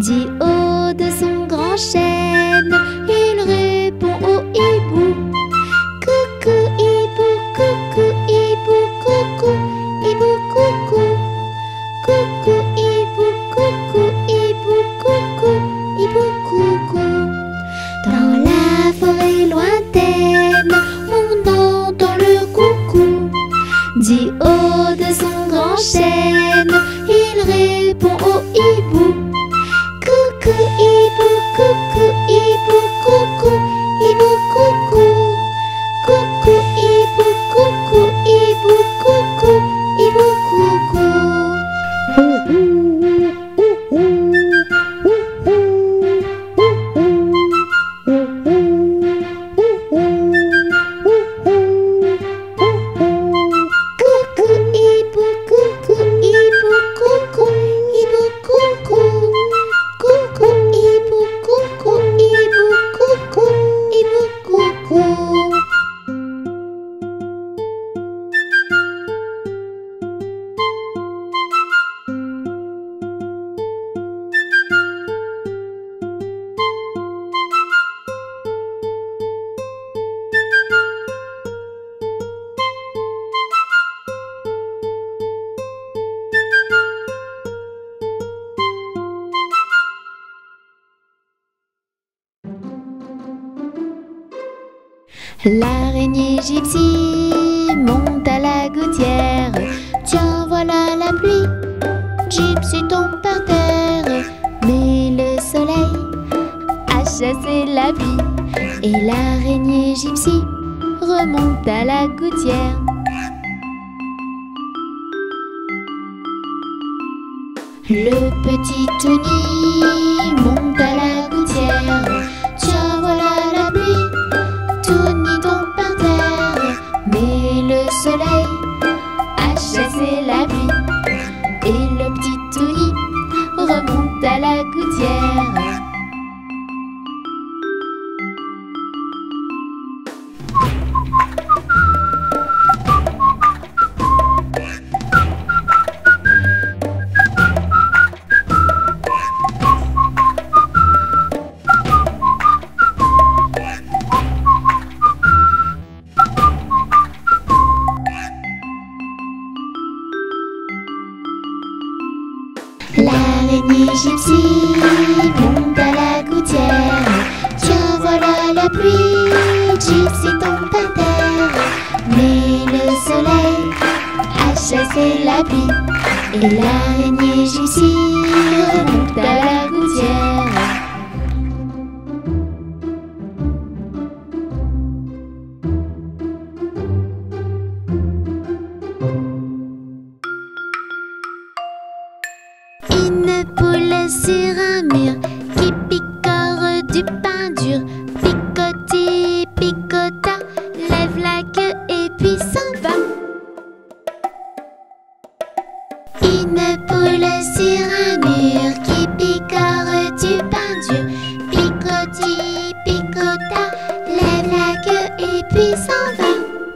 Dit haut de son grand chêne, il répond au hibou. Coucou hibou, coucou hibou, coucou hibou, coucou. Coucou hibou, coucou hibou, coucou hibou, coucou. Dans la forêt lointaine, on entend le coucou. Dit haut de son grand chêne, il répond au hibou. Coucou hibou, coucou hibou, coucou hibou, coucou. Coucou hibou, coucou hibou, coucou hibou, coucou. L'araignée gypsy monte à la gouttière. Tiens, voilà la pluie. Gypsy tombe par terre. Mais le soleil a chassé la pluie. Et l'araignée gypsy remonte à la gouttière. Le petit Tony monte à la gouttière. Tiens, voilà la pluie. Tony tombe par terre, mais le soleil a chassé la pluie. Et le petit Tony remonte à la gouttière. L'araignée gypsy monte à la gouttière. Tiens, voilà la pluie. Gypsy tombe par terre, mais le soleil a chassé la pluie. Et l'araignée gypsy remonte à la gouttière. Une poule sur un mur qui picore du pain dur. Picoti, picota, lève la queue et puis s'en va. Une poule sur un mur qui picore du pain dur. Picoti, picota, lève la queue et puis s'en va.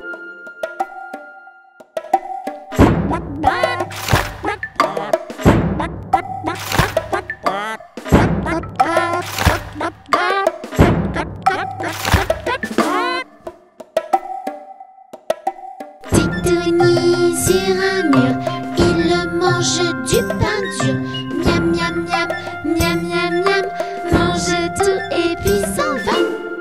Titouni sur un mur, il mange du pain dur. Miam, miam, miam, miam, miam, miam, mange tout et puis s'en va.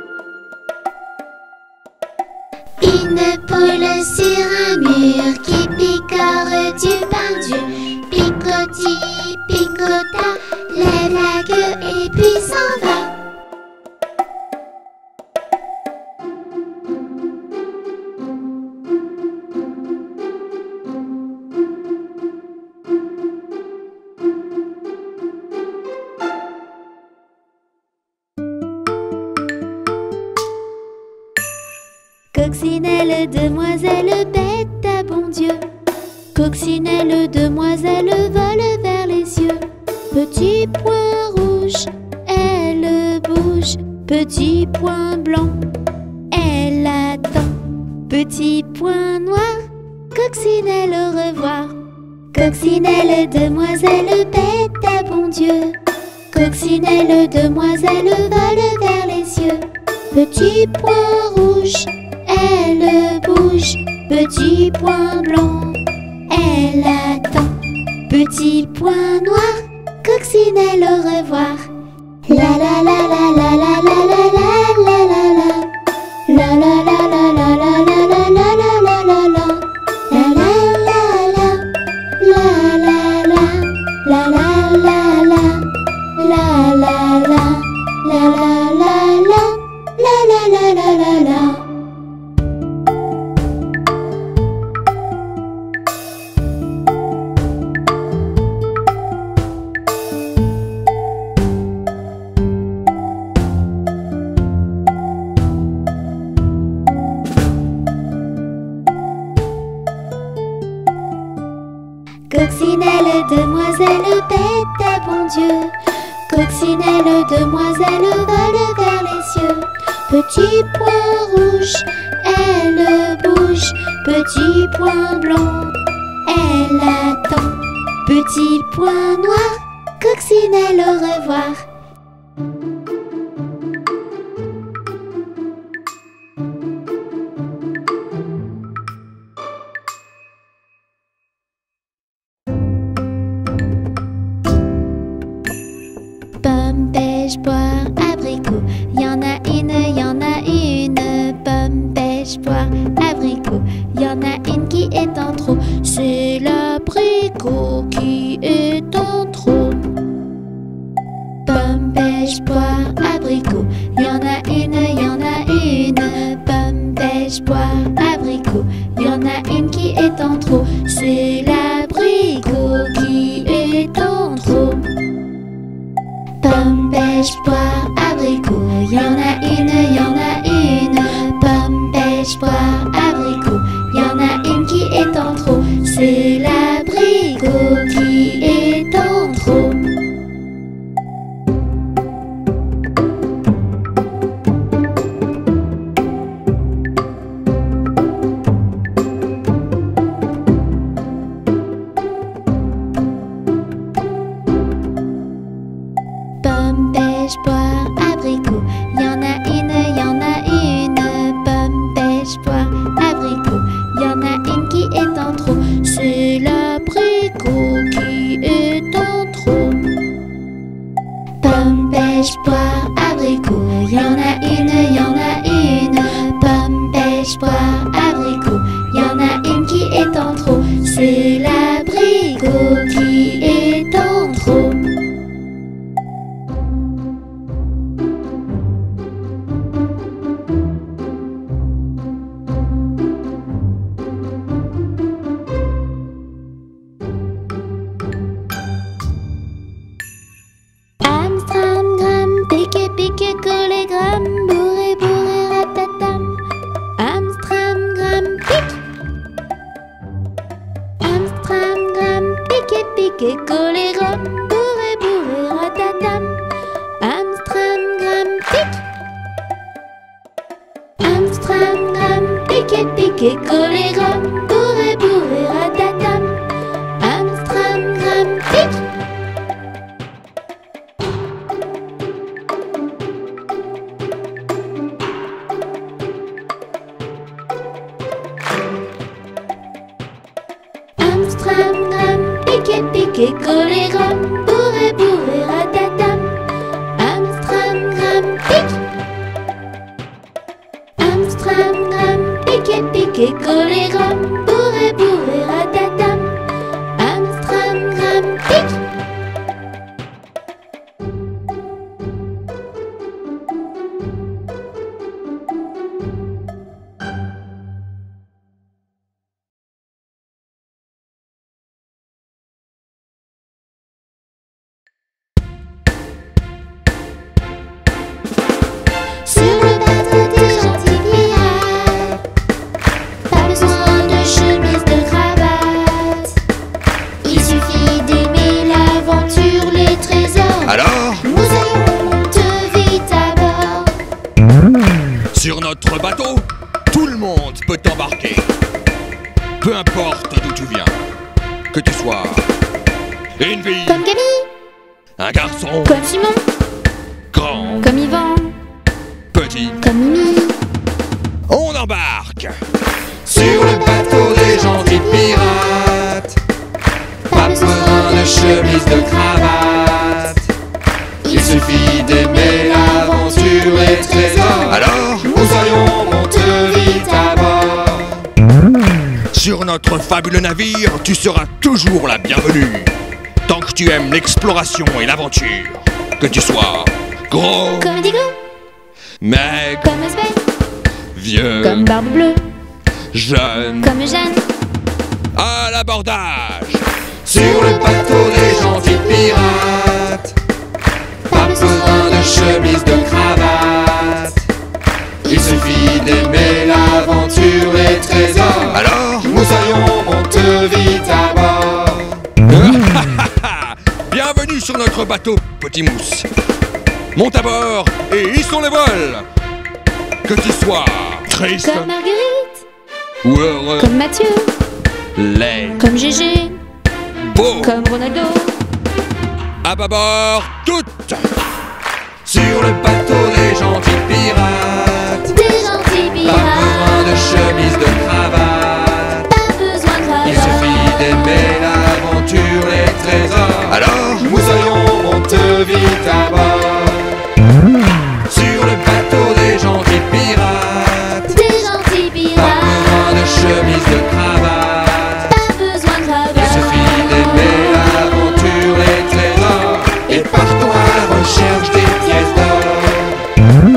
Une poule sur un mur qui picore du pain dur. Picoti, picota, lève la queue et puis s'en va. Coccinelle, demoiselle, bête à bon Dieu. Coccinelle, demoiselle, vole vers les cieux. Petit point rouge, elle bouge. Petit point blanc, elle attend. Petit point noir, coccinelle, au revoir. Coccinelle, demoiselle, bête à bon Dieu. Coccinelle, demoiselle vole vers les cieux. Petit point rouge, elle bouge. Petit point blanc, elle attend. Petit point noir, Coccinelle au revoir. La la la la la la la la la la la la. La la la la la la la la la la la la la. La la la la. La la la. La la la la. La la la. La la la la. La la la la la la. Coccinelle, demoiselle, bête à bon Dieu. Coccinelle, demoiselle, vole vers les cieux. Petit point rouge, elle bouge. Petit point blanc, elle attend. Petit point noir, Coccinelle au revoir. Pomme, pêche, poire, abricot. Y'en a une, y'en a une. Pomme, pêche, poire, abricot. Y'en a une qui est en trop. C'est l'abricot qui est en trop. Pomme, pêche, poire, abricot. Y'en a une, y'en a une. Pomme, pêche, poire, abricot. Y'en a une qui est en trop. C'est l'abricot qui est en trop. Pomme, pêche, poire, abricot. Y'en a une, y'en a une. Pomme, pêche, poire, abricot. Y'en a une qui est en trop. C'est l'abricot qui est en trop. Pomme, pêche, poire, abricot. Y'en a une, y'en a une. Pomme, pêche, poire, abricot. Y'en a une qui est en trop. C'est l'abricot qui est en trop. Pomme, pêche, poire, abricot. Y'en a une, y'en a une. Pomme, pêche, poire, abricot. Y'en a une qui est en trop. C'est l'abricot qui est en trop. Amstramgram, pique, pique, collé, gram, bourré, bourré, ratatam. Amstramgram, pique. Amstramgram, pique, pique, collé, gram, bourré, bourré, ratatam. Amstramgram, pique. Amstramgram, pique, pique, collé, gram, bourré, bourré, ratatam. Amstramgram, pique. Amstramgram, pique, pique, collé, gram, bourré, bourré, ratatam. Amstramgram, pique. Amstramgram, pique, pique, collé, gram, bourré, bourré, ratatam. Amstramgram, pique. Sur le bateau des gentils pirates, pas besoin de chemise, de cravate. Il suffit d'aimer l'aventure, les trésors. Alors, nous allons monter vite à bord. sur notre bateau, tout le monde peut embarquer. Peu importe d'où tu viens, que tu sois une fille, Comme Camille, Un garçon comme Simon, grand, comme Yvan, petit, comme Mimi. on embarque Sur le bateau des gentils pirates, pas besoin de chemise, de cravate. Il suffit d'aimer l'aventure et le trésor. Alors, Nous aurions monté vite à bord. sur notre fabuleux navire, tu seras toujours la bienvenue. Tant que tu aimes l'exploration et l'aventure. Que tu sois gros, Comme Digo, maigre, comme Sven, vieux, comme Barbe Bleue, jeune, comme Jeanne. à l'abordage. Sur le bateau des gentils pirates, pas besoin de chemise, de cravate. Il suffit d'aimer l'aventure et le trésor. Alors, Nous aurions monté vite à bord. bienvenue sur notre bateau, petit mousse. Monte à bord et hissons les voiles. Que tu sois triste Comme Marguerite, ou heureux, comme Mathieu, laid, comme Gégé, beau, comme Ronaldo. à bâbord, toutes. Sur le bateau des gentils pirates, Des gentils pas besoin de pirates, chemise, de cravate. pas besoin de Il suffit d'aimer l'aventure et le trésor. Alors, Nous aurions monté vite à bord. Sur le bateau des gentils pirates, Des gentils pas pirates, besoin de chemise, de cravate. pas besoin de Il suffit d'aimer l'aventure et le trésor. Et partons à la recherche des pièces d'or.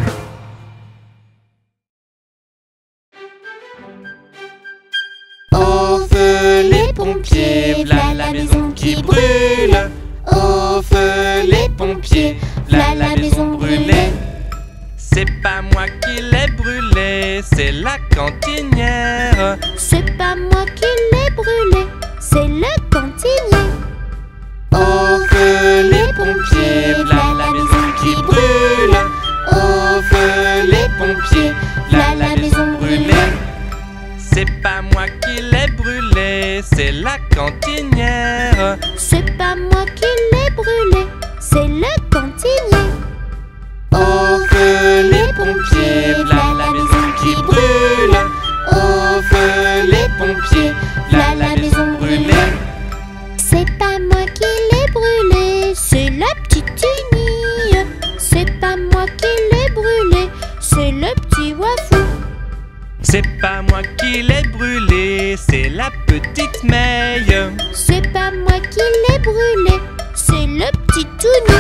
Au feu les pompiers, v'là la maison qui brûle. Au feu les pompiers, v'là la maison brûlée. C'est pas moi qui l'ai brûlé, c'est la cantinière. C'est pas moi qui l'ai brûlé, c'est le cantinier. Au feu les pompiers, v'là la maison qui brûle. Au feu les pompiers, v'là la maison brûlée. C'est pas moi qui l'ai brûlé, c'est la cantinière. C'est pas moi qui l'ai brûlé, c'est le cantinier. Au feu les pompiers, v'là la maison qui brûle. Au feu les pompiers, v'là la maison brûlée. C'est pas moi qui l'ai brûlé, c'est la petite Tini. C'est pas moi qui l'ai brûlé, c'est le petit Wafou. C'est pas moi qui l'ai brûlé, c'est la petite Meille. C'est pas moi qui l'ai brûlé, c'est le petit Touni.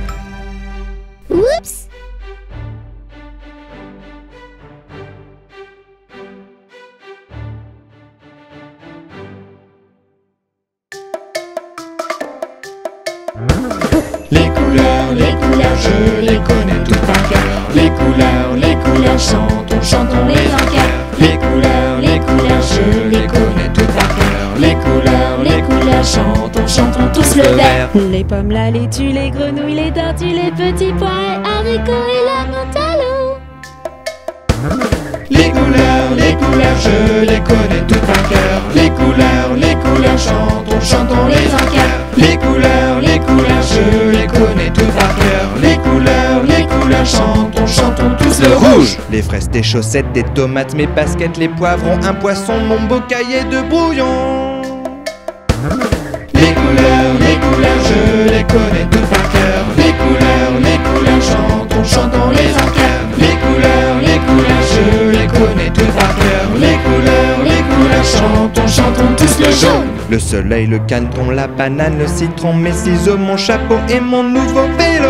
Oups! Les couleurs, je les connais toutes par cœur. Les couleurs, chantons les enchères. Les couleurs, je les connais toutes par cœur. Les couleurs, chantons tous le vert. Les pommes, la laitue, les grenouilles, les tortues, les petits pois, haricots et la menthe à l'eau. Les couleurs, je les connais toutes par cœur. Les couleurs, chantons les enchères. Les couleurs, je les connais toutes par cœur. Les couleurs, chantons tous le rouge. Les fraises, tes chaussettes, des tomates, mes baskets, les poivrons, un poisson, mon beau cahier de brouillon. Les couleurs, je les connais toutes par cœur. Les couleurs, chantons les enchères. Les couleurs, je les connais toutes par cœur. Les couleurs, chantons tous le jaune. Le soleil, le caneton, la banane, le citron, mes ciseaux, mon chapeau et mon nouveau vélo.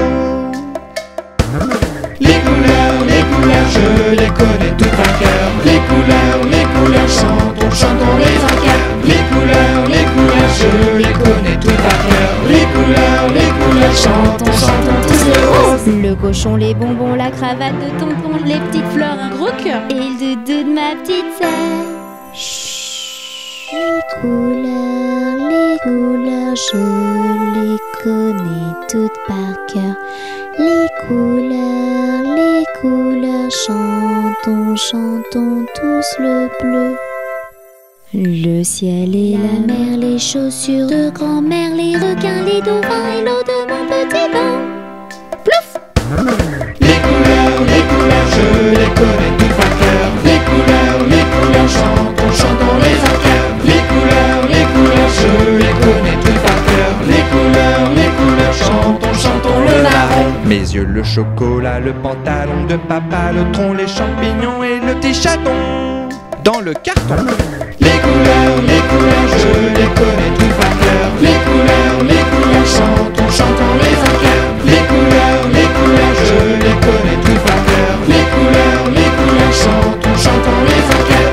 Les couleurs, je les connais toutes par cœur. Les couleurs, chantons les enchères. Les couleurs, je les connais toutes par cœur. Les couleurs, chantons tous le rose. Le cochon, les bonbons, la cravate de tonton, les petites fleurs, un gros cœur et le doudou de ma petite sœur. Les couleurs, je les connais toutes par cœur. Les couleurs, chantons tous le bleu. Le ciel et la mer, les chaussures de grand-mère, les requins, les dauphins et l'eau de mon les connais toutes par cœur. Les couleurs, chantons, chantons les en cœur. Les couleurs, je les connais toutes par cœur. Les couleurs, chantons, chantons le marron. Mes yeux, le chocolat, le pantalon de papa, le tronc, les champignons et le petit chaton dans le carton. Les couleurs, je les connais toutes par cœur. Les couleurs, chantons, chantons les en cœur. Les couleurs, je les connais toutes par cœur. Les couleurs, chantons, chantons les en cœur.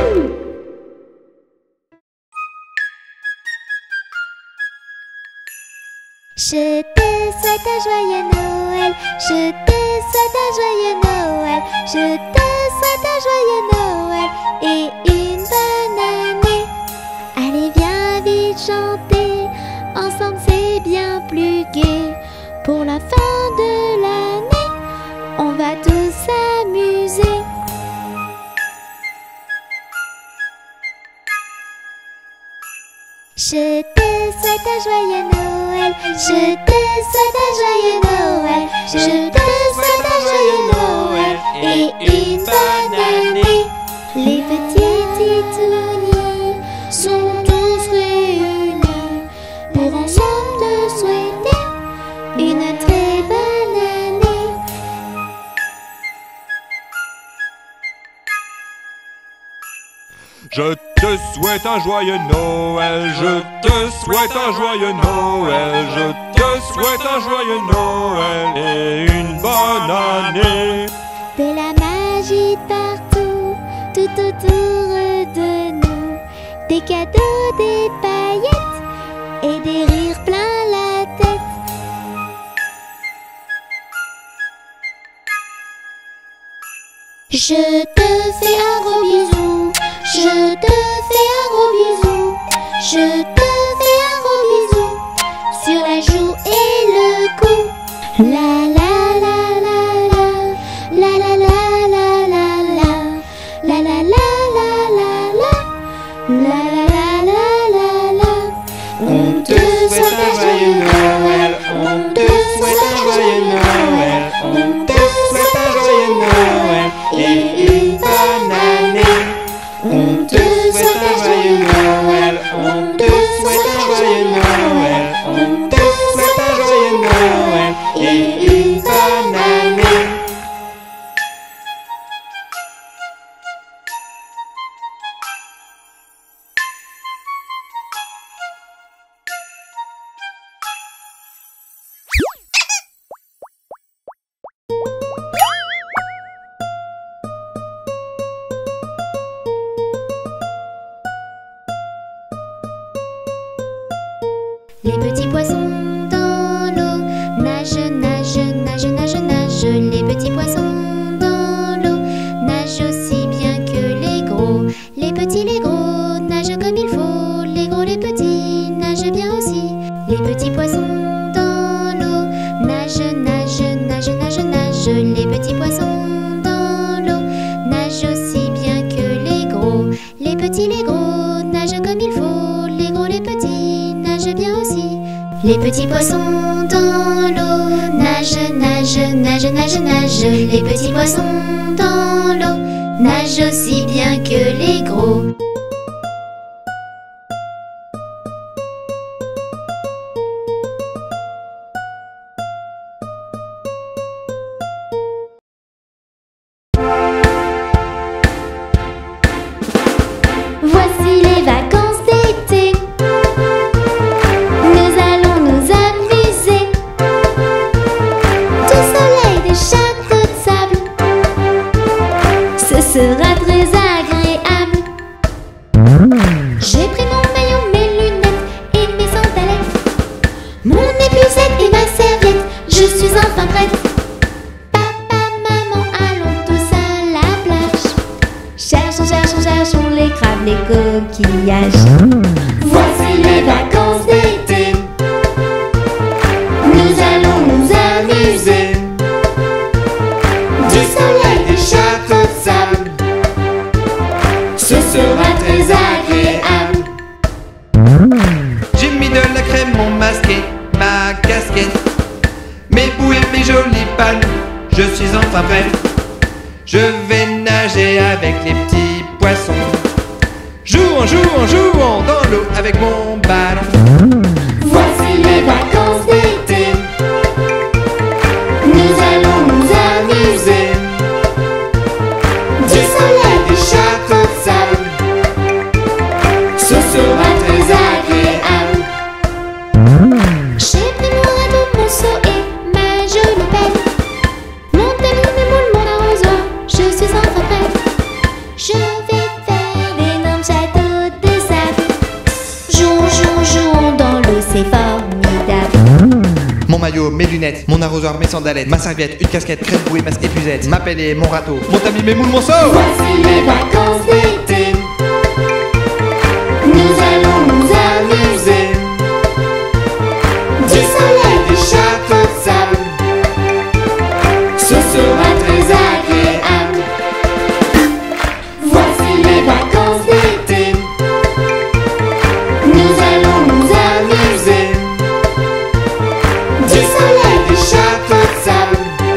Je te souhaite un joyeux Noël, je te souhaite un joyeux Noël, je te souhaite un joyeux Noël et une bonne année. Allez viens vite chanter, ensemble c'est bien plus gai. Pour la fin de l'année, on va tous s'amuser. Je te souhaite un joyeux Noël, je te souhaite un joyeux Noël, je te souhaite un joyeux Noël et une bonne année. Les petits titounis sont tous réunis pour ensemble te souhaiter une très bonne année. Je te souhaite un joyeux Noël, je te souhaite un joyeux Noël, je te souhaite un joyeux Noël et une bonne année. De la magie partout, tout autour de nous, des cadeaux, des paillettes et des rires plein la tête. Je te fais un gros bisou, je te fais un gros bisou, je te fais un gros bisou sur la joue et le cou. La la la la la, la la la la la la, la la la la la la, la la la la la. On te souhaite un joyeux Noël, on te souhaite un joyeux Noël, on te souhaite un joyeux Noël et une bonne année. On te souhaite un joyeux Noël, on te souhaite un joyeux Noël, on te souhaite un joyeux Noël et une bonne année. Les petits poissons dans l'eau nagent, nagent, nagent, nagent, nagent. Les petits poissons dans l'eau nagent aussi bien que les gros. Les petits, les gros nagent comme il faut. Les gros, les petits nagent bien aussi. Les petits poissons dans l'eau nagent, nagent, nagent, nagent, nagent. Les petits poissons dans l'eau nagent aussi bien que les gros. Les petits, les gros nagent comme il faut. Les gros, les petits nagent bien aussi. Les petits poissons dans l'eau nagent, nagent, nagent, nagent, nagent. Les petits poissons dans l'eau nagent aussi bien que les gros. Voici les vacances d'été. Nous allons nous amuser. Du soleil, des châteaux de sable. Ce sera très agréable. J'ai pris mon maillot, mes lunettes et mes sandalettes, mon épuisette et ma serviette. Je suis enfin prête. Papa, maman, allons tous à la plage. Cherchons, cherchons, cherchons les crabes, les coquillages. Voici les vacances d'été. Nous allons nous amuser. Du soleil, des châteaux de sable. Ce sera très agréable. J'ai mis de la crème, mon masque et ma casquette, mes bouées, mes jolies palmes. Je suis enfin prêt. Je vais nager avec les petits poissons. Jouons, jouons, jouons dans l'eau avec mon ballon. Voici les vacances d'été. Nous allons nous amuser. Du soleil, du château de sable. Ce sera très agréable. J'ai pris mon radeau, mon seau et ma jolie pelle. Mon talon, mes moules, mon arrosoir, je suis enfin prête. Je vais faire d'énormes châteaux de sable. Jouons, jouons, jouons dans l'eau, c'est formidable. Mon maillot, mes lunettes, mon arrosoir, mes sandalettes, ma serviette, une casquette, crème bouée, masque épuisette, ma pelle et mon râteau, mon tamis, mes moules, mon seau. Voici les vacances d'été. Nous allons nous amuser. Du soleil, du château de sable. Ce sera très agréable. Voici les vacances d'été. Nous allons nous amuser. Du soleil, du château de sable.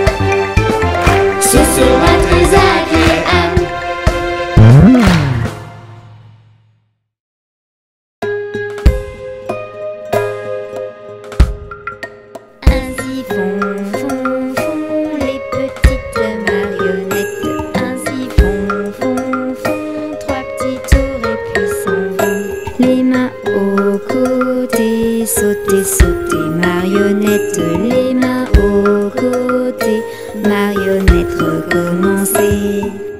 Ce sera très agréable. Ainsi font les petites marionnettes. Ainsi font trois petits tours et puis s'en vont. Les mains aux côtés, sauter, sauter, marionnette. Les mains aux côtés, marionnette, recommencer.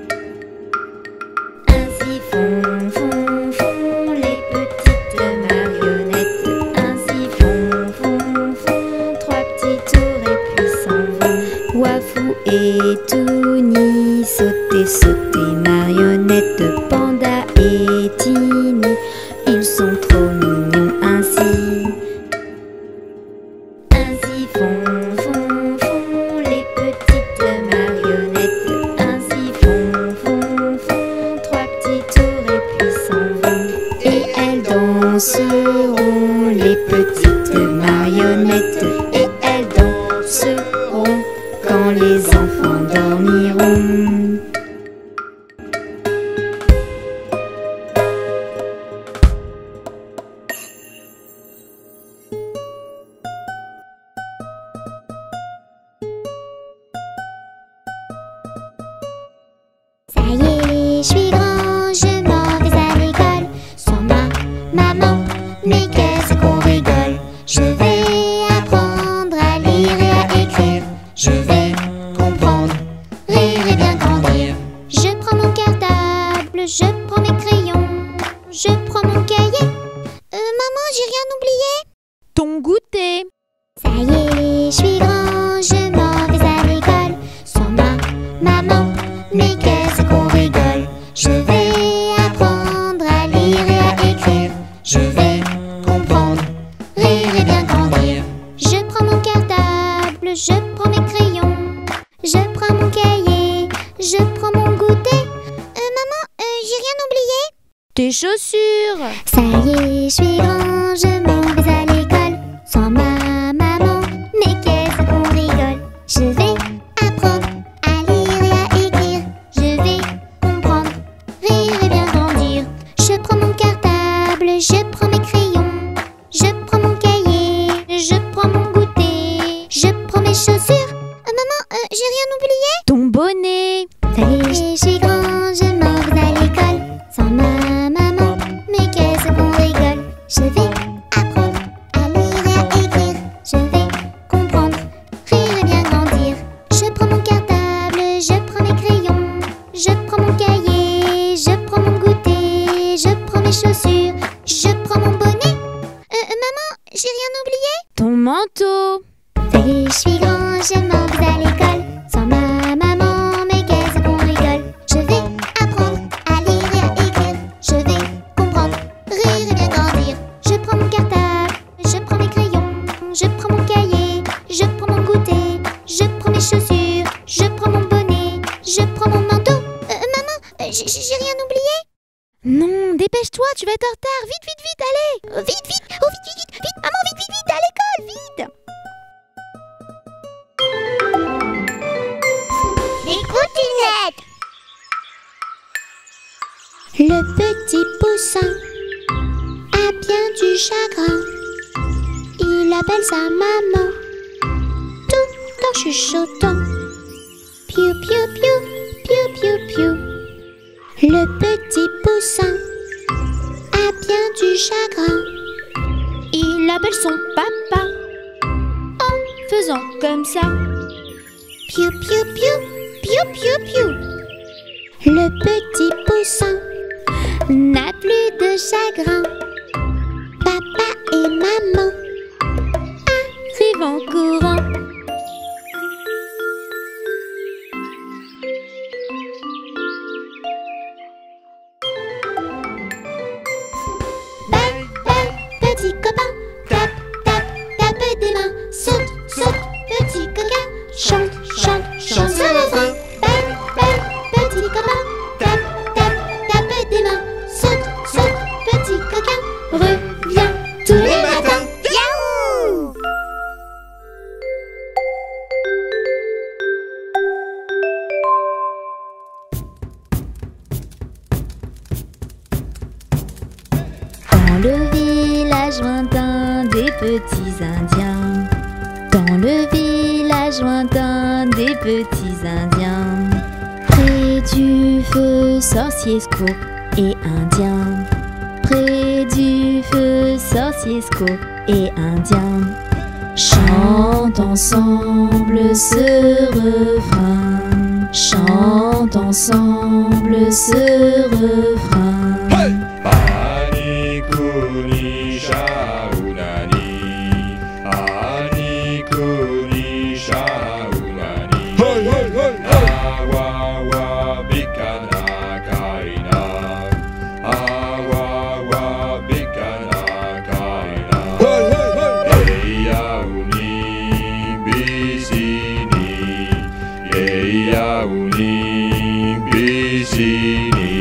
Ainsi font les petites marionnettes. Ainsi font trois petits tours et puis s'en vont. Wafou et Touni, sauter, sauter, marionnette. Panda et Tini, ils sont trop mignons ainsi. Ainsi font les petites marionnettes. Ainsi font trois petits tours et puis s'en vont. Et elles danseront, les petites marionnettes. Et elles danseront quand les enfants dormiront. Ça y est, je suis grand, je m'en vais à l'école. Sans ma maman, mais qu'est-ce qu'on rigole. Je vais apprendre à lire et à écrire. Je vais comprendre, rire et bien grandir. Je prends mon cartable, je prends mes crayons, je prends mon cahier. Maman, j'ai rien oublié. Ton goûter. Ça y est, je suis grand, je m'en vais à l'école. Sans ma maman, mais qu'est-ce qu'on rigole. Je vais apprendre à lire et à écrire. Je vais comprendre, rire et bien grandir. Je prends mon cartable, je prends mes crayons, je prends mon cahier, je prends mon goûter. Maman, j'ai rien oublié. Tes chaussures. Ça y est, je suis grand, je m'en vais à l'école. Sans ma maman, mais qu'est-ce qu'on rigole. Je vais apprendre à lire et à écrire. Je vais comprendre, rire et bien grandir. Je prends mon cartable, je prends mes crayons, je prends mon cahier, je prends mon goûter, je prends mes chaussures. Maman, j'ai rien oublié. Ton bonnet. Ça y est, je suis grand, je m'en vais à l'école. Sans ma maman, mais qu'est-ce qu'on rigole. Je vais apprendre à lire et à écrire. Je vais comprendre, rire et bien grandir. Je prends mon cartable, je prends mes crayons, je prends mon cahier, je prends mon goûter, je prends mes chaussures, je prends mon bonnet. Maman, j'ai rien oublié. Ton manteau. Ça y est, je suis grand, je m'en vais à l'école. Sans ma maman, mais qu'est-ce qu'on rigole. Je vais apprendre à lire et à écrire. Je vais comprendre, rire et bien grandir. Je prends mon cartable, je prends mes crayons, je prends mon cahier, je prends mon goûter, je prends mes chaussures, je prends mon bonnet, je prends mon manteau. Maman, j'ai rien oublié. Non, dépêche-toi, tu vas être en retard. Vite, vite, vite, allez. Vite, vite, oh vite, vite, vite, vite, maman, vite, vite, vite, à l'école, vite. Les cottinettes. Le petit poussin a bien du chagrin. Il appelle sa maman tout en chuchotant. Piou piou piou, piou piou piou. Le petit poussin a bien du chagrin. Il appelle son papa en faisant comme ça. Piou piou piou, piou piou piou. Le petit poussin n'a plus de chagrin. Papa et maman Arrive en courant. Bye bye, petit copain. Tape, tape, tape des mains. Saute, saute, petit coquin. Chante, chante, chante sur le frein. Bye bye, petit copain. Tape, tape, tape des mains. Saute, saute, petit coquin. Reviens tous les matins. Yaouh! Dans le village lointain des petits Indiens. Dans le village lointain des petits Indiens. Près du feu, sorcier, squaw et Indien. Près du feu, sorcier, squaw et Indien. Chante ensemble ce refrain. Chante ensemble ce refrain. Ani kuni shaunani, ani kuni shaunani. Awawa bikana kaina, awawa bikana kaina. Eyauni bisini, eyauni bisini.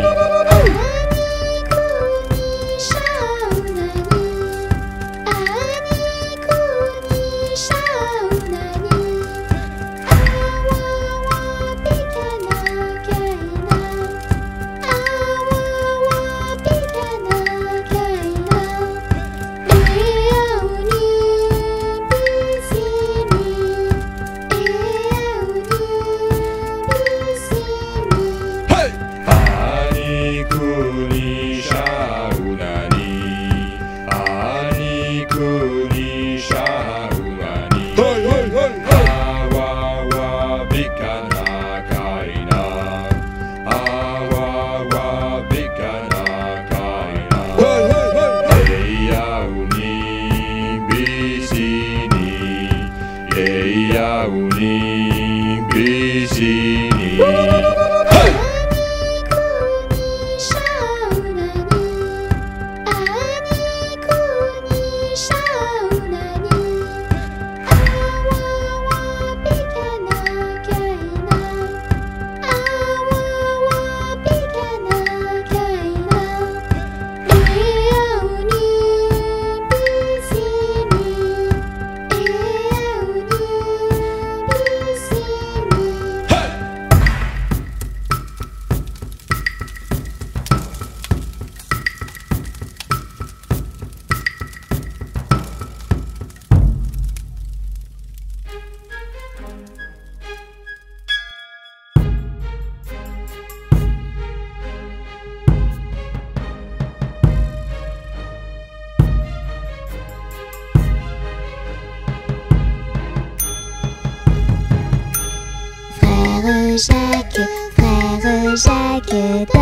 Frère Jacques,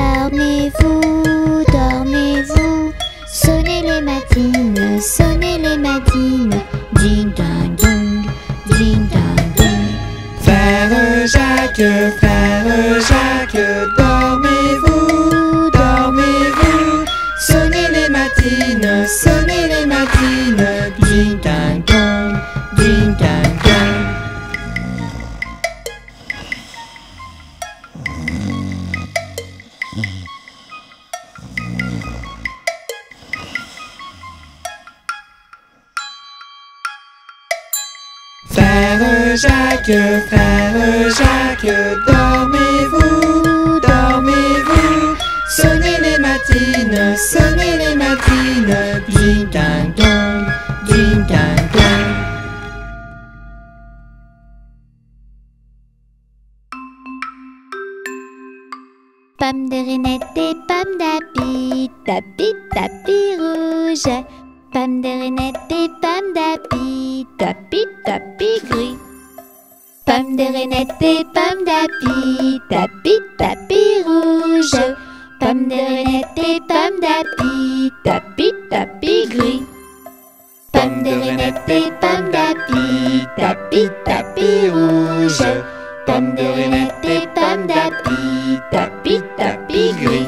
dormez-vous, dormez-vous. Sonnez les matines, ding dang dong, ding dang dong. Frère Jacques, dormez-vous, dormez-vous. Sonnez les matines, ding dang dong, ding dang dong. Frère Jacques, dormez-vous, dormez-vous. Sonnez les Pommes de reinette et pommes d'api, tapis, tapis rouge. Pommes de reinette et pommes d'api, tapis, tapis gris. Pommes de reinette et pommes d'api, tapis, tapis rouge. Pommes de reinette et pommes d'api, tapis, tapis gris. Pommes de reinette et pommes d'api, tapis, tapis rouge. Pommes de reinette et pommes d'api, tapis, tapis gris.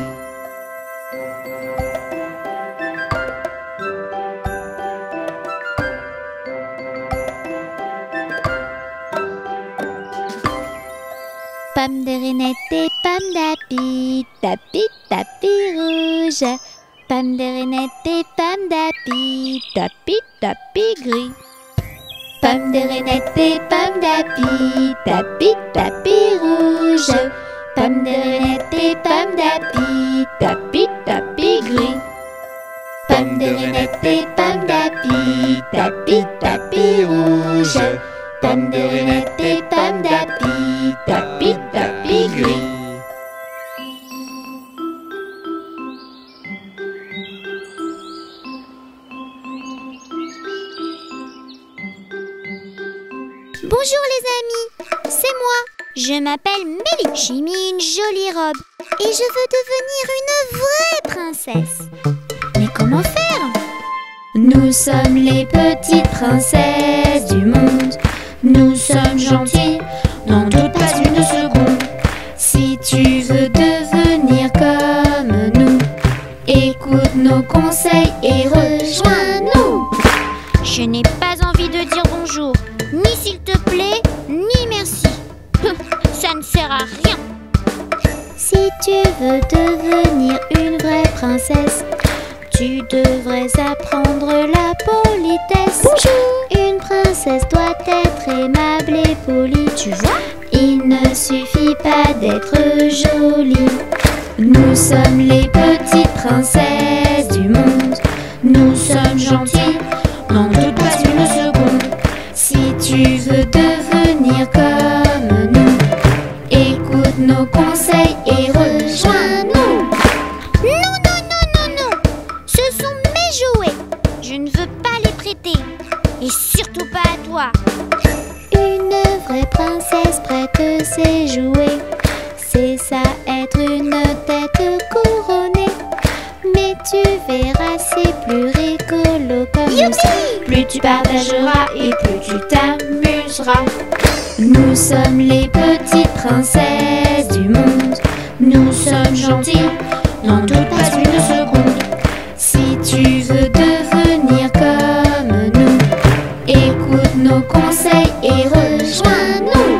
Pommes de reinette et pommes d'api, tapis, tapis rouge. Pommes de reinette et pommes d'api, tapis, tapis gris. Pommes de reinette et pommes d'api, tapis, tapis rouge. Pommes de reinette et pommes d'api, tapis, tapis gris. Pommes de reinette et pommes d'api, tapis, tapis rouge. Pommes de reinette et pommes d'api, tapis, tapis gris. Bonjour les amis, c'est moi. Je m'appelle Mélie. J'ai mis une jolie robe et je veux devenir une vraie princesse. Mais comment faire? Nous sommes les petites princesses du monde. Nous sommes gentilles, n'en doute pas une seconde. Si tu veux devenir comme nous, écoute nos conseils et rejoins-nous. Je n'ai pas envie de dire bonjour, ni s'il te plaît, ni merci. Ça ne sert à rien. Si tu veux devenir une vraie princesse, tu devrais apprendre la politesse. Bonjour. Une princesse doit être aimable et polie. Tu vois, il ne suffit pas d'être jolie. Nous sommes les petites princesses du monde. Nous sommes gentilles, n'en doute pas une seconde. Si tu veux devenir comme nous, écoute nos conseils et rejoins-nous. Non, non, non, non, non. Ce sont mes jouets. Je ne veux pas les prêter. Et surtout pas à toi. Une vraie princesse prête ses jouets. C'est ça être une tête couronnée. Mais tu verras, c'est plus rigolo comme nous. Plus tu partageras et plus tu t'amuseras. Nous sommes les petites princesses du monde. Nous sommes gentilles, n'en doute pas une seconde. Si tu veux devenir comme nous, écoute nos conseils et rejoins-nous.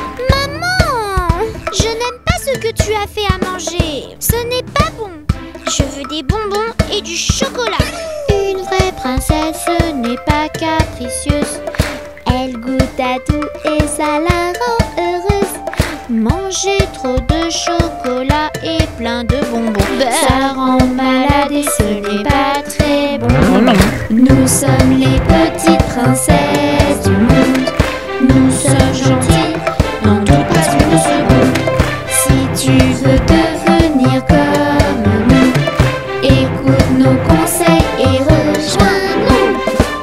Maman, je n'aime pas ce que tu as fait à manger. Ce n'est pas bon. Je veux des bonbons et du chocolat. Une vraie princesse n'est pas capricieuse. Elle goûte à tout et ça la rend heureuse. Manger trop de chocolat et plein de bonbons, ça rend malade et ce n'est pas très bon. Nous sommes les petites princesses du monde. Nous sommes gentilles, n'en doute pas une seconde. Si tu veux devenir comme nous, écoute nos conseils et rejoins-nous.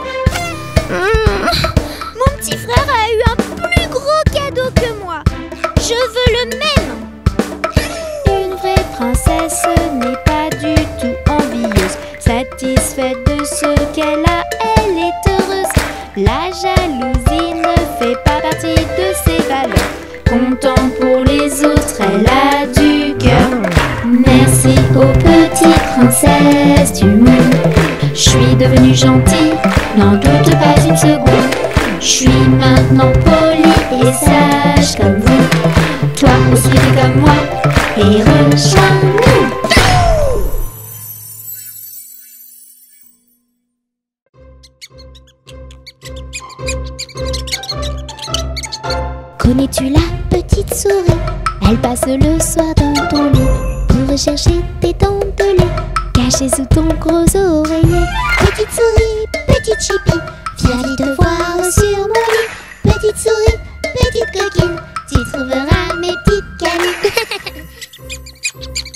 Mon petit frère a eu un plus gros cadeau que moi. Je veux le même. Une vraie princesse n'est pas du tout envieuse. Satisfaite de ce qu'elle a, elle est heureuse. La jalousie ne fait pas partie de ses valeurs. Comptant pour les autres, elle a du cœur. Merci aux petites princesses du monde. Je suis devenue gentille, n'en doute pas une seconde. Je suis maintenant polie et sage comme vous. Toi aussi fais comme moi et rejoins-nous. Connais-tu la petite souris? Elle passe le soir dans ton lit pour rechercher tes dents de lait cachées sous ton gros oreiller. Petite souris, petite chipie, viens vite te voir sur mon lit. Petite souris, petite coquine, tu trouveras mes petites canines.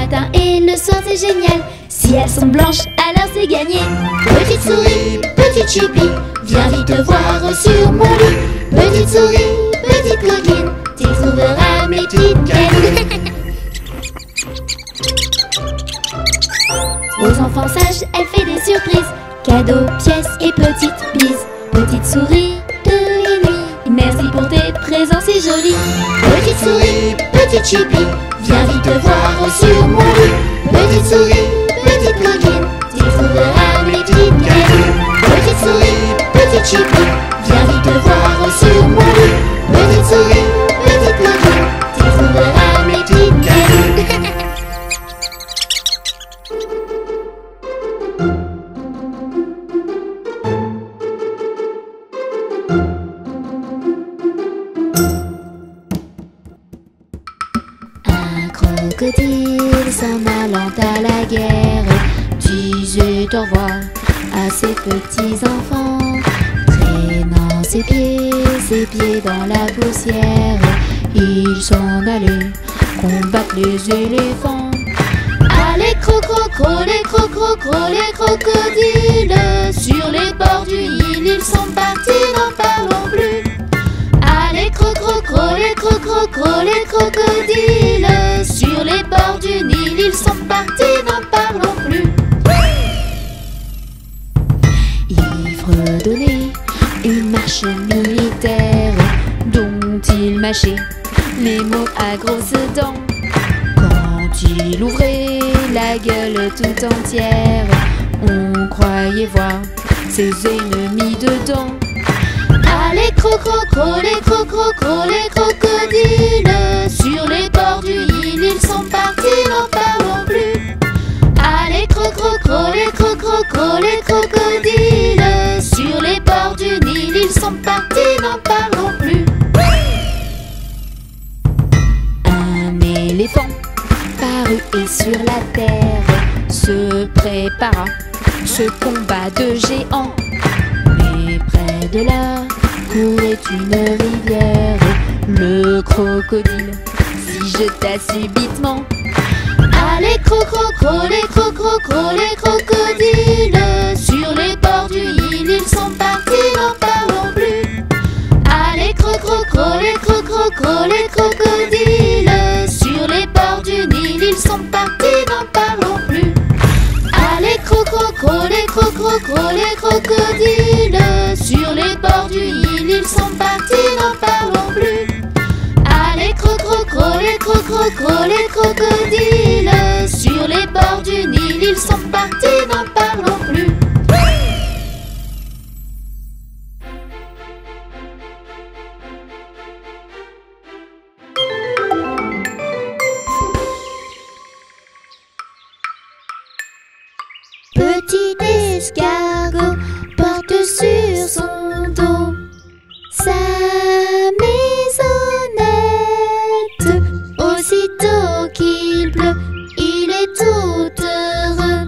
matin et le soir c'est génial. Si elles sont blanches, alors c'est gagné. Petite souris, petite chipie, viens vite te voir sur mon lit. Petite souris, petite coquine, tu trouveras mes petites câlines. Aux enfants sages, elle fait des surprises. Cadeaux, pièces et petites bises. Petite souris de nuit, merci pour tes présents, c'est joli. Petite souris, petite chipie, viens vite te voir sur mon lit. Petite souris, petite coquine, tu trouveras mes petites câlines. Petite souris, petite chipie, viens vite te voir sur mon lit. Petite souris, petite coquine, tu trouveras mes petites câlines. Crocodile s'en allant à la guerre disait au revoir à ses petits enfants, traînant ses pieds dans la poussière. Ils s'en allaient combattre les éléphants. Allez crocro, les crocodiles sur les bords du Nil, ils sont partis, n'en parlons plus. Allez crocro, les crocodiles sur les bords du Nil, ils sont partis, n'en parlons plus. Il fredonnait une marche militaire dont il mâchait les mots à grosses dents. Quand il ouvrait la gueule tout entière, on croyait voir ses ennemis dedans. Allez crocro, les crocodiles sur les bords du Nil, ils sont partis, n'en parlons plus. Allez crocro, les crocodiles sur les bords du Nil, ils sont partis, n'en parlons plus. Un éléphant parut et sur la terre se prépara ce combat de géants. Mais près de là courait une rivière. Le crocodile s'y jeta subitement. Allez crocro, les crocodiles sur les bords du Nil, ils sont partis, n'en parlons plus. Allez crocro, les crocodiles sur les bords du Nil, ils sont partis, n'en parlons plus. Allez crocro, les crocodiles sur les bords du Nil, ils sont partis, n'en parlons plus. Allez crocro, les crocodiles sur les bords du Nil, ils sont partis, n'en parlons plus. Petit escargot porte sur son dos sa maisonnette. Aussitôt qu'il pleut, il est tout heureux.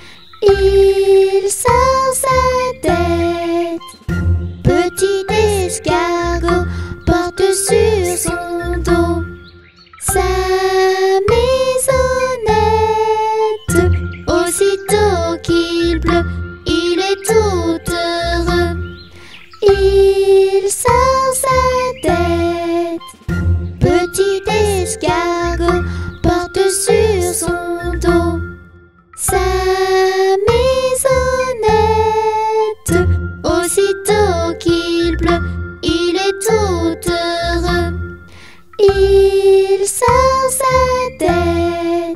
Il sort sa tête. Petit escargot porte sur son dos sa maisonnette. Aussitôt qu'il pleut, il est tout heureux. Il sort sa tête. Petit escargot porte sur son dos sa maisonnette. Aussitôt qu'il pleut, il est tout heureux. Il sort sa tête.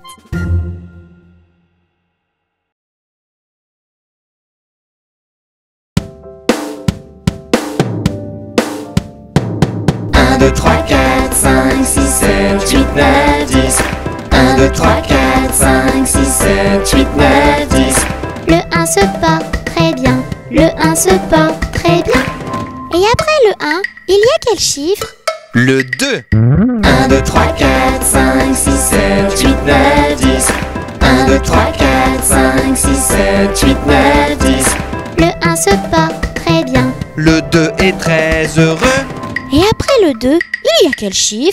Un, 2, 3, 4, 5, 6, 7, 8, 9, 10. 1, 2, 3, 4, 5, 6, 7, 8, 9, 10. Le 1 se porte très bien. Le 1 se porte très bien. Et après le 1, il y a quel chiffre? Le 2. 1, 2, 3, 4, 5, 6, 7, 8, 9, 10. 1, 2, 3, 4, 5, 6, 7, 8, 9, 10. Le 1 se porte très bien. Le 2 est très heureux. Et après le 2, il y a quel chiffre?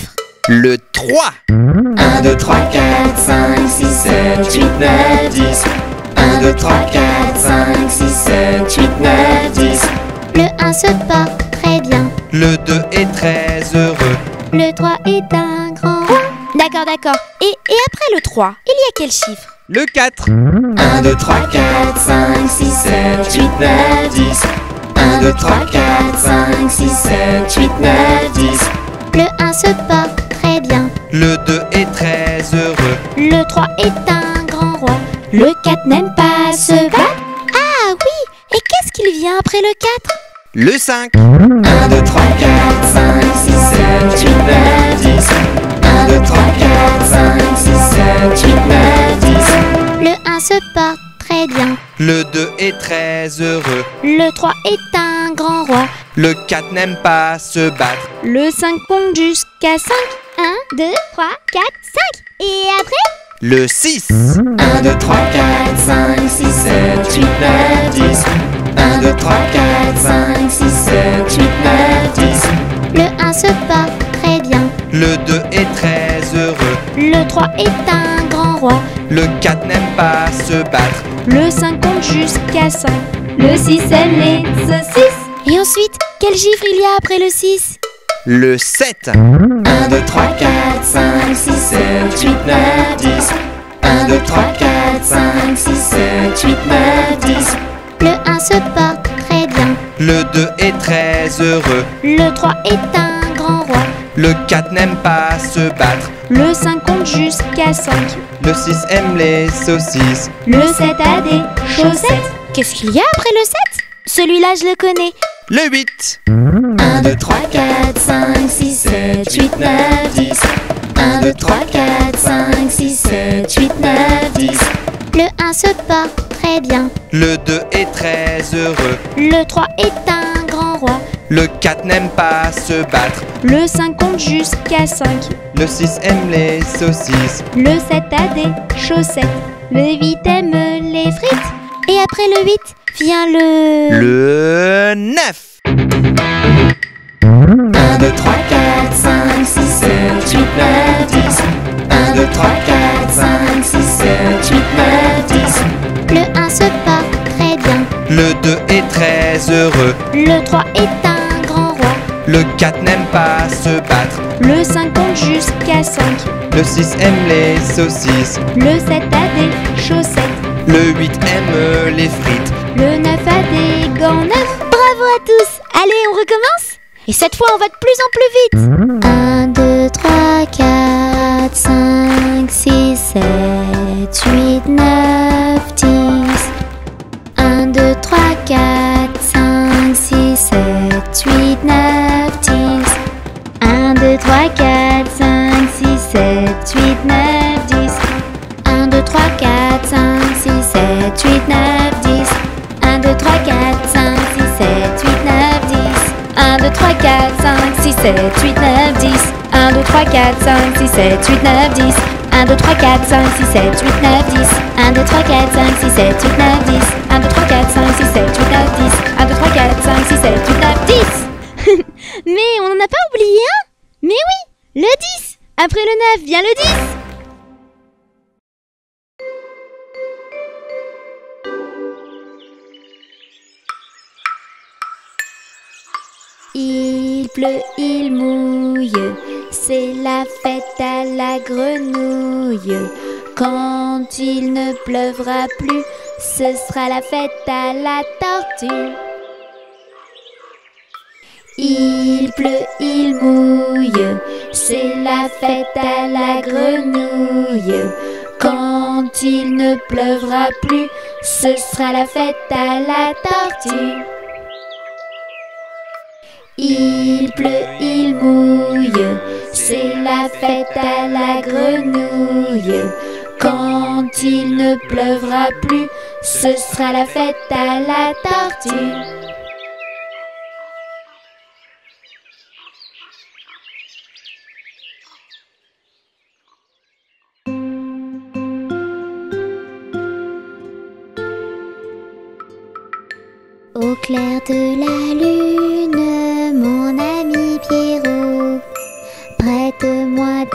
Le 3. 1, 2, 3, 4, 5, 6, 7, 8, 9, 10. 1, 2, 3, 4, 5, 6, 7, 8, 9, 10. Le 1 se porte très bien. Le 2 est très heureux. Le 3 est un grand roi. D'accord, d'accord. Et après le 3, il y a quel chiffre? Le 4. 1, 2, 3, 4, 5, 6, 7, 8, 9, 10. 1, 2, 3, 4, 5, 6, 7, 8, 9, 10. Le 1 se porte très bien. Le 2 est très heureux. Le 3 est un grand roi. Le 4 n'aime pas se battre. Ah oui. Et qu'est-ce qu'il vient après le 4? Le 5. 1, 2, 3, 4, 5, 6, 7, 8, 9, 10. 1, 2, 3, 4, 5, 6, 7, 8, 9, 10. Le 1 se porte très bien. Le 2 est très heureux. Le 3 est un grand roi. Le 4 n'aime pas se battre. Le 5 compte jusqu'à 5. 1, 2, 3, 4, 5. Et après? Le 6. 1, 2, 3, 4, 5, 6, 7, 8, 9, 10. 1, 2, 3, 4, 5, 6, 7, 8, 9, 10. Le 1 se porte très bien. Le 2 est très heureux. Le 3 est un grand roi. Le 4 n'aime pas se battre. Le 5 compte jusqu'à 5. Le 6 aime les saucisses. Et ensuite, quel chiffre il y a après le 6? Le 7. 1, 2, 3, 4, 5, 6, 7, 8, 9, 10. 1, 2, 3, 4, 5, 6, 7, 8, 9, 10. Le 1 se porte très bien. Le 2 est très heureux. Le 3 est un grand roi. Le 4 n'aime pas se battre. Le 5 compte jusqu'à 5. Le 6 aime les saucisses. Le 7 a des chaussettes. Qu'est-ce qu'il y a après le 7? Celui-là, je le connais. Le 8. 1, 2, 3, 4, 5, 6, 7, 8, 9, 10. 1, 2, 3, 4, 5, 6, 7, 8, 9, 10. Le 1 se porte très bien. Le 2 est très heureux. Le 3 est un grand roi. Le 4 n'aime pas se battre. Le 5 compte jusqu'à 5. Le 6 aime les saucisses. Le 7 a des chaussettes. Le 8 aime les frites. Et après le 8 vient Le 9. 1, 2, 3, 4, 5, 6, 7, 8, 9, 10. 1, 2, 3, 4, 5, 6, 7, 8, 9, 10. Le 1 se porte très bien. Le 2 est très heureux. Le 3 est un grand roi. Le 4 n'aime pas se battre. Le 5 compte jusqu'à 5. Le 6 aime les saucisses. Le 7 a des chaussettes. Le 8 aime les frites. Le 9 a des gants neufs. Bravo à tous. Allez, on recommence. Et cette fois, on va de plus en plus vite. 1, 2, 3, 4, 5, 6, 7, 8, 9, 10. 1, 2, 3, 4, 5, 6, 7, 8, 9, 10. 1, 2, 3, 4, 5, 6, 7, 8, 9, 10. 1, 2, 3, 4, 5, 6, 7, 8, 9, 10. 1, 2, 3, 4, 5, 6, 7, 8, 9, 10. 1, 2, 3, 4, 5, 6, 7, 8, 9, 10. 1, 2, 3, 4, 5, 6, 7, 8, 9, 10. 1, 2, 3, 4, 5, 6, 7, 8, 9, 10. 1, 2, 3, 4, 5, 6, 7, 8, 9, 10. 1, 2, 3, 4, 5, 6, 7, 8, 9, 10. 1, 2, 3, 4, 5, 6, 7, 8, 9, 10. Mais on n'en a pas oublié un. Mais oui, le 10. Après le 9 vient le 10. Il pleut, il mouille, c'est la fête à la grenouille. Quand il ne pleuvra plus, ce sera la fête à la tortue. Il pleut, il mouille, c'est la fête à la grenouille. Quand il ne pleuvra plus, ce sera la fête à la tortue. Il pleut, il mouille, c'est la fête à la grenouille. Quand il ne pleuvra plus, ce sera la fête à la tortue. Au clair de la lune, mon ami Pierrot, prête-moi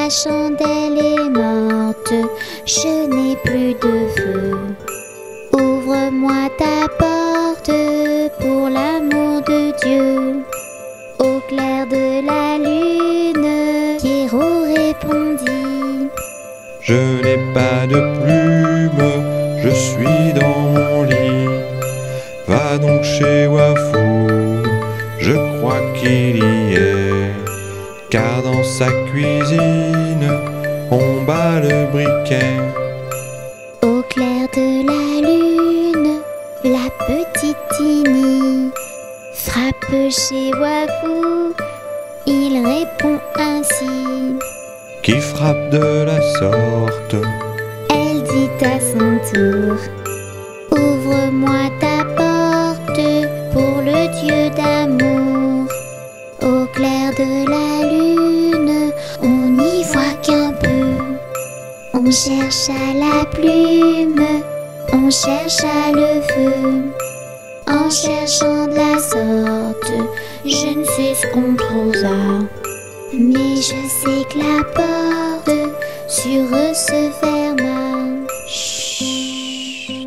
Ma chandelle est morte, je n'ai plus de feu. Ouvre-moi ta porte pour l'amour de Dieu. Au clair de la lune, Pierrot répondit: Je n'ai pas de plume, je suis dans mon lit. Va donc chez Wafou, je crois qu'il y est. Car dans sa cuisine, on bat le briquet. Au clair de la lune, la petite Tini frappe chez Wafou. Il répond ainsi: Qui frappe de la sorte? Elle dit à son tour: Ouvre-moi ta porte pour le Dieu d'amour. Au clair de la lune, on n'y voit qu'un peu. On cherche à la plume, on cherche à le feu. En cherchant de la sorte, je ne sais ce qu'on trouva. Mais je sais que la porte sur eux se ferma. Chut.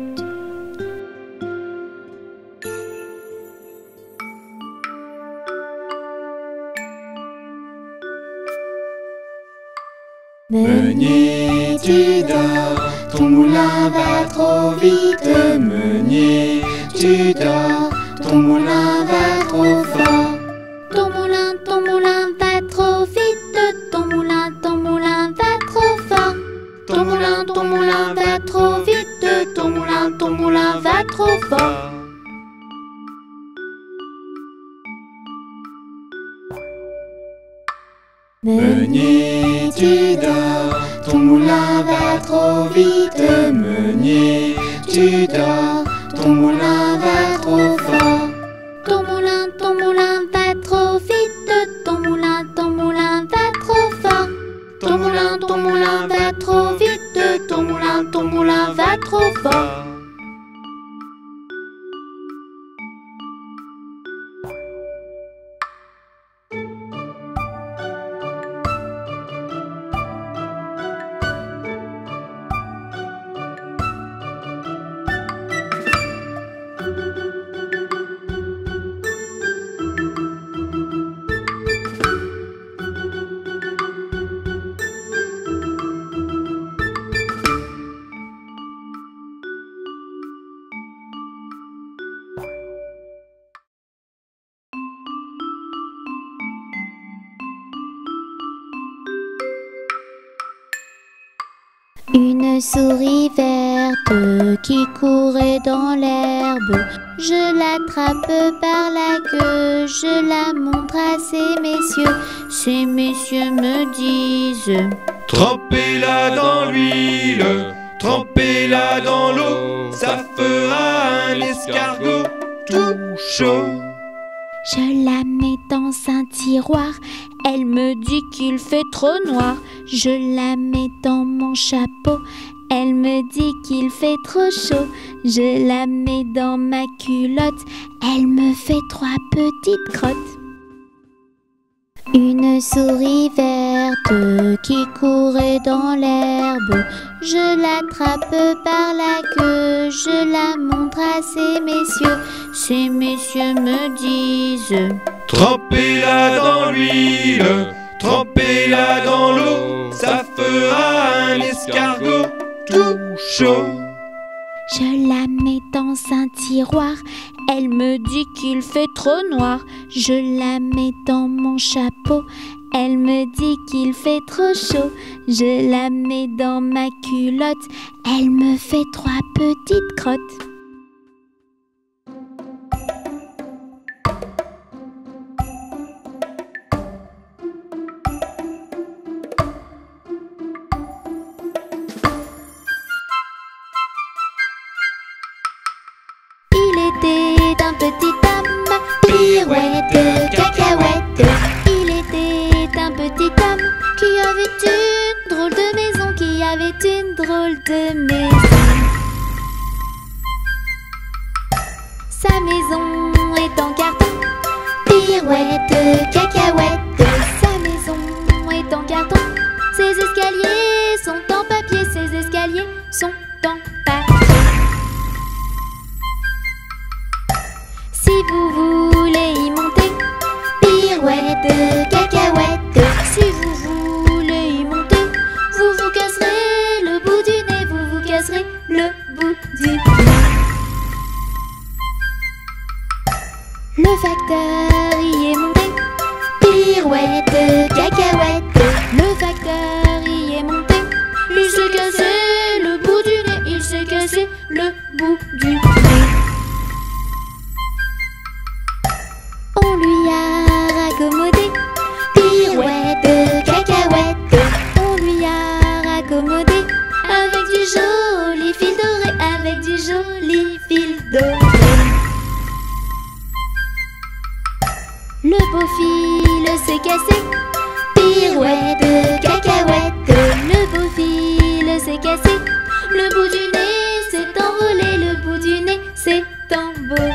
Meunier, tu dors, ton moulin va trop vite. Meunier, tu dors, ton moulin va trop fort. Ton moulin va trop vite. Ton moulin va trop fort. Ton moulin va trop vite. Ton moulin va trop fort. Meunier, tu dors, ton moulin va trop vite. Meunier, tu dors, ton moulin va trop fort. Ton moulin va trop vite. Ton moulin va trop fort. Ton moulin va trop vite. Ton moulin va trop fort. Une souris verte qui courait dans l'herbe. Je l'attrape par la queue, je la montre à ces messieurs. Ces messieurs me disent: Trempez-la dans l'huile, trempez-la dans l'eau, ça fera un escargot tout chaud. Je la mets dans un tiroir, elle me dit qu'il fait trop noir. Je la mets dans mon chapeau, elle me dit qu'il fait trop chaud. Je la mets dans ma culotte, elle me fait 3 petites crottes. Une souris verte qui courait dans l'herbe. Je l'attrape par la queue, je la montre à ces messieurs. Ces messieurs me disent: Trempez-la dans l'huile, trempez-la dans l'eau, ça fera un escargot tout chaud. Je la mets dans un tiroir, elle me dit qu'il fait trop noir. Je la mets dans mon chapeau, elle me dit qu'il fait trop chaud. Je la mets dans ma culotte, elle me fait 3 petites crottes. Un petit homme, pirouette, cacahuète. Il était un petit homme qui avait une drôle de maison, qui avait une drôle de maison. Sa maison est en carton, pirouette, cacahuète. Sa maison est en carton, ses sont en papier, ces escaliers sont en papier. Si vous voulez y monter, pirouette, cacahuète. Si vous voulez y monter, vous vous casserez le bout du nez, vous vous casserez le bout du nez. Le facteur y est monté, pirouette, cacahuète. Le facteur y est monté, il s'est cassé le bout du nez, il s'est cassé le bout du nez. On lui a raccommodé, pirouette, cacahuète. On lui a raccommodé avec du joli fil doré, avec du joli fil doré. Le beau fil s'est cassé, pirouette, cacahuète. Le beau fil s'est cassé, le bout du nez s'est envolé, le bout du nez s'est envolé.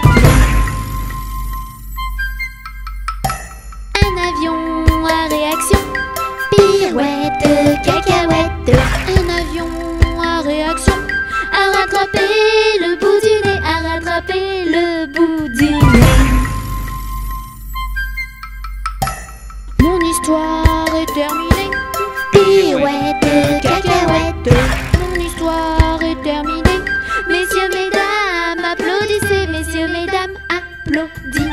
Un avion à réaction, pirouette, cacahuète. Un avion à réaction a rattrapé le bout du nez, a rattrapé le bout du nez. Mon histoire est terminée, pirouette, cacahuète. Mon histoire est terminée. Messieurs, mesdames, applaudissez. Messieurs, mesdames, applaudissez.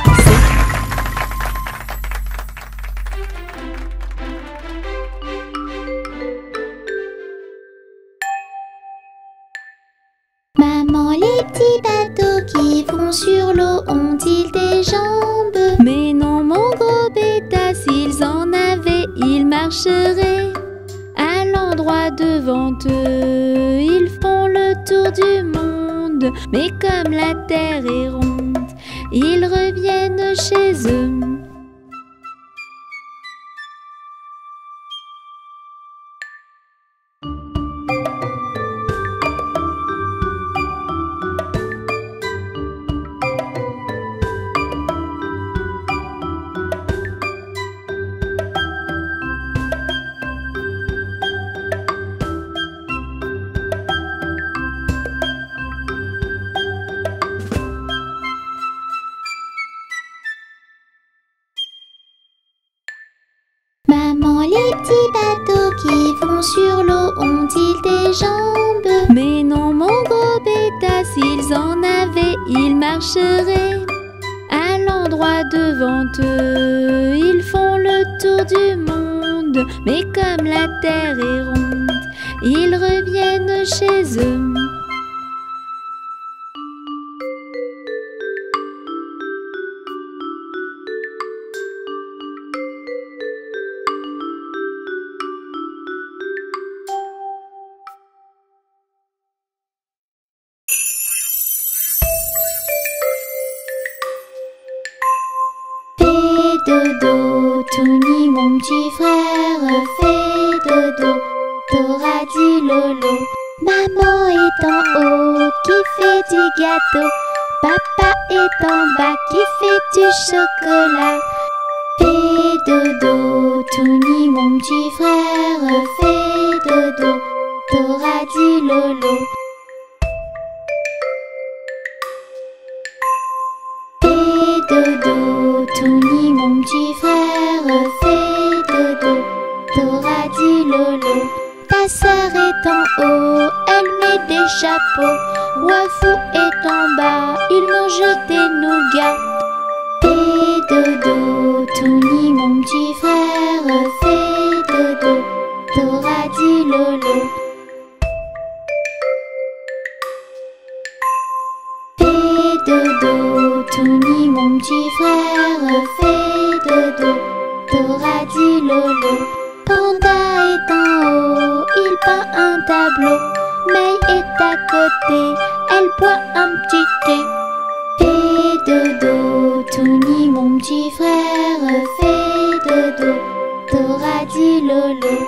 Maman, les petits bateaux qui vont sur l'eau ont-ils des jambes? Mais non, mon gros bêta, s'ils en avaient, ils marcheraient à l'endroit devant eux. Ils font le tour du monde, mais comme la terre est ronde, ils reviennent chez eux. Maman, les petits bateaux qui vont sur l'eau ont-ils des jambes? Mais non, mon gros bêta, s'ils en avaient, ils marcheraient à l'endroit devant eux. Ils font le tour du monde, mais comme la terre est ronde, ils reviennent chez eux. Dodo, Touni, mon petit frère, fais dodo. T'auras dit lolo. Maman est en haut qui fait du gâteau. Papa est en bas qui fait du chocolat. Fais dodo, Touni, mon petit frère, fais dodo. T'auras dit lolo. Fais dodo, Touni, mon petit frère, fais dodo. T'auras dit lolo. Ta sœur est en haut, elle met des chapeaux. Wafou est en bas, ils mangent des nougats. Fais dodo, Touni, mon petit frère, fais dodo. T'auras dit lolo. Fais dodo, Touni, mon petit frère, fais dodo. T'auras dit lolo. Panda est en haut, il peint un tableau. May est à côté, elle boit un petit thé. Fais dodo, Touni, mon petit frère, fais dodo. T'auras dit lolo.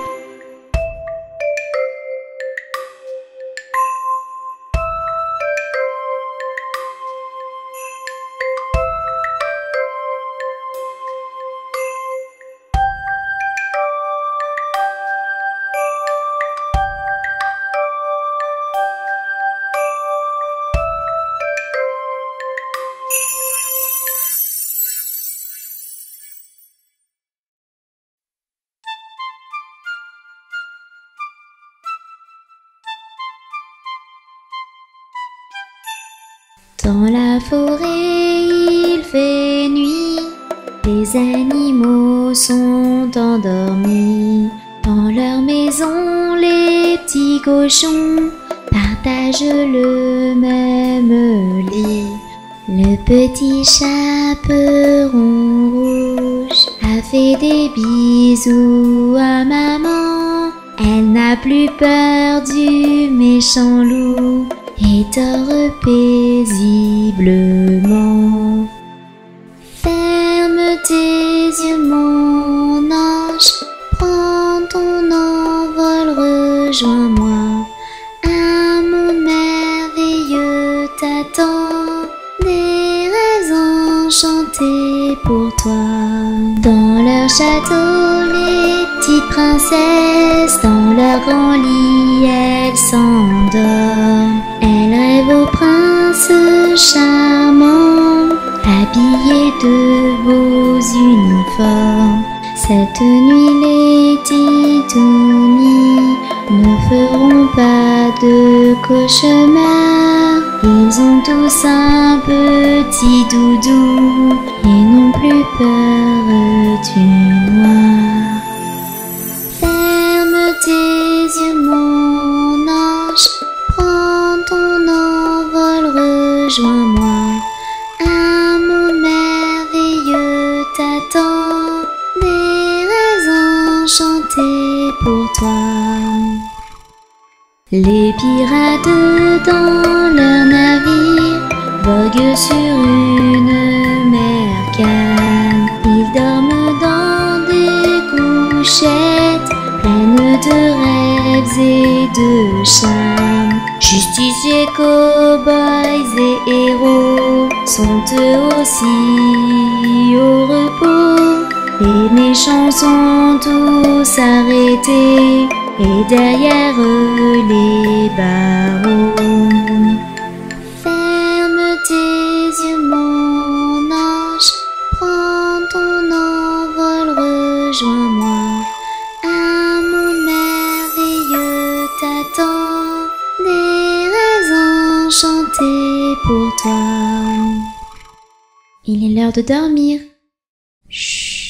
Dans la forêt, il fait nuit. Les animaux sont endormis. Dans leur maison, les petits cochons partagent le même lit. Le petit chaperon rouge a fait des bisous à maman. Elle n'a plus peur du méchant loup et dort paisiblement. Ferme tes yeux, mon ange, prends ton envol, rejoins-moi. Un monde merveilleux t'attend, des rêves enchantés pour toi. Dans leur château, les petites princesses, dans leur grand lit, elles s'endorment. Elles rêvent au prince charmant, habillés de beaux uniformes. Cette nuit, les titounis ne feront pas de cauchemar. Ils ont tous un petit doudou et n'ont plus peur du noir. Ferme tes yeux, mon ange, prends ton envol, rejoins-moi. Un monde merveilleux t'attend, des rêves enchantés pour toi. Les pirates dans leur navire voguent sur une mer calme. Ils dorment dans des couchettes pleines de rêves et de charmes. Justiciers, cow-boys et héros sont eux aussi au repos. Les méchants sont tous arrêtés et derrière eux les barreaux. Ferme tes yeux, mon ange, prends ton envol, rejoins-moi. Un monde merveilleux t'attend, des rêves enchantés pour toi. Il est l'heure de dormir. Chut.